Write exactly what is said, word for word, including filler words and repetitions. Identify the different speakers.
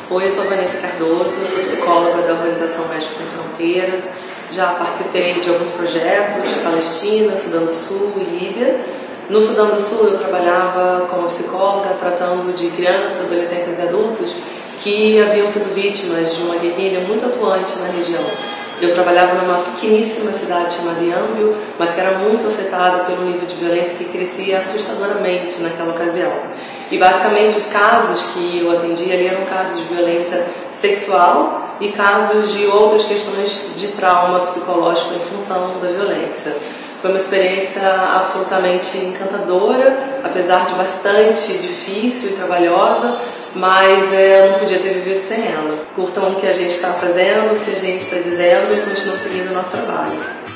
Speaker 1: Oi, eu sou Vanessa Cardoso, sou psicóloga da Organização Médicos Sem Fronteiras. Já participei de alguns projetos, Palestina, Sudão do Sul e Líbia. No Sudão do Sul eu trabalhava como psicóloga tratando de crianças, adolescentes e adultos que haviam sido vítimas de uma guerrilha muito atuante na região. Eu trabalhava numa pequeníssima cidade chamada Yambio, mas que era muito afetada pelo nível de violência que crescia assustadoramente naquela ocasião. E basicamente os casos que eu atendia ali eram casos de violência sexual e casos de outras questões de trauma psicológico em função da violência. Foi uma experiência absolutamente encantadora, apesar de bastante difícil e trabalhosa, mas é, eu não podia ter vivido sem ela. Curtam o que a gente está fazendo, o que a gente está dizendo e continuem seguindo o nosso trabalho.